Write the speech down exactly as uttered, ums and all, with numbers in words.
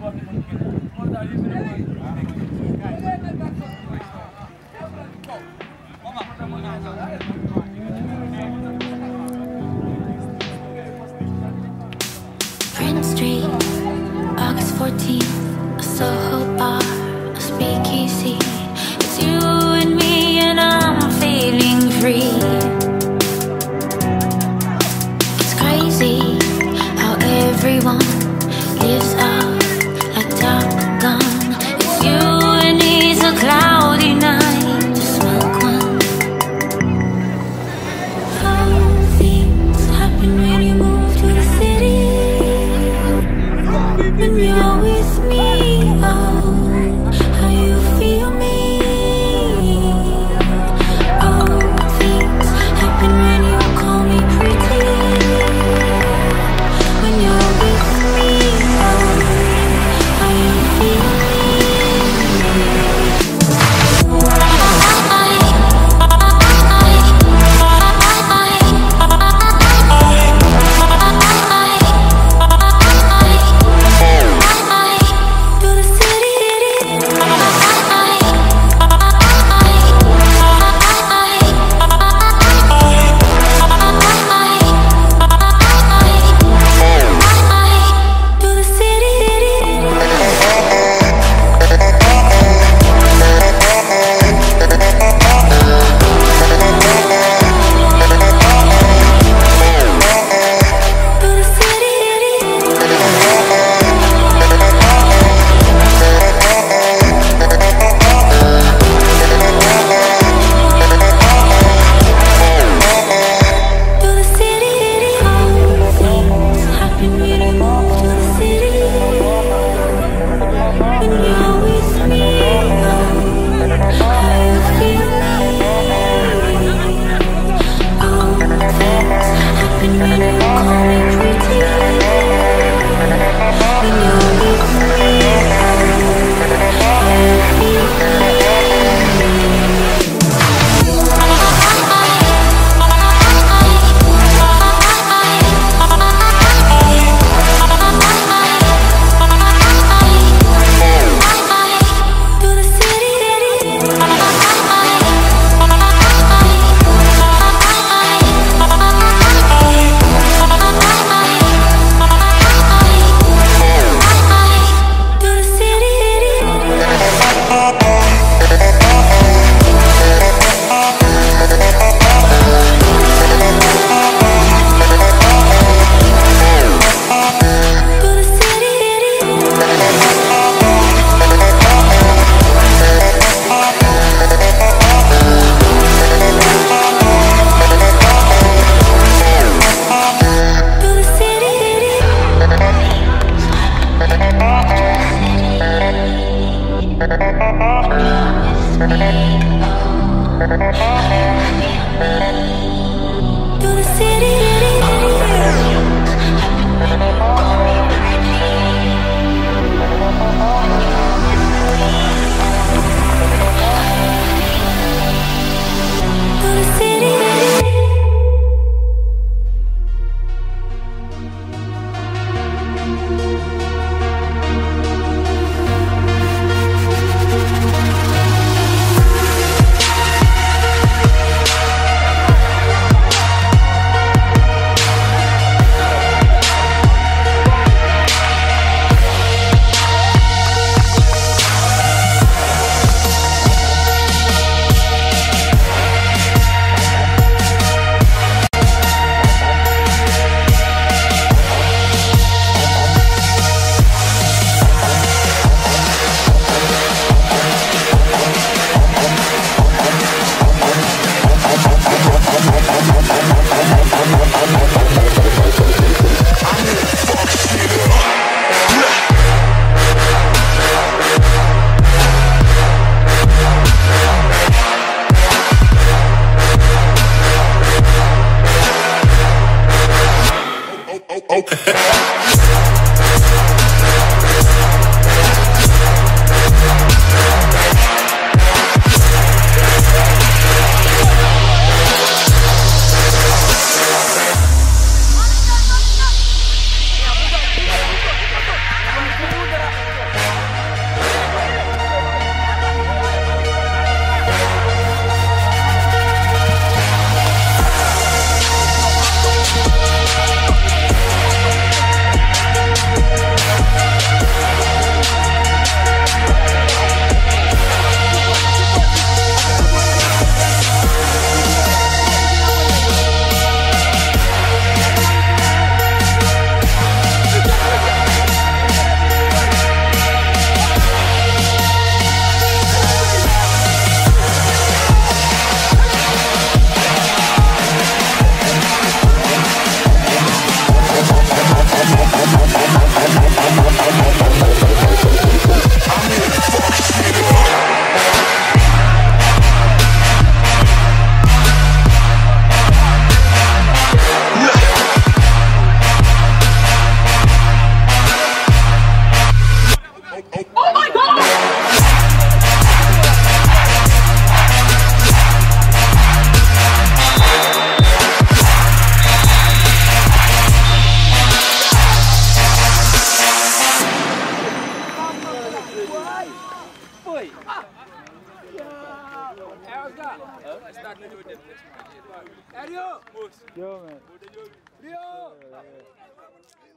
Prince Street, August fourteenth, a Soho bar, a speakeasy. It's you and me and I'm feeling free. It's crazy how everyone lives out like Top Gun. It's you and it's a cloudy night to smoke one. How things happen when you move to the city. When you're with me, oh, how you feel me. Oh, things happen when you call me pretty. When you're with me, oh, how you feel Start nañoo dem next match. Ario! Yo, man. Rio!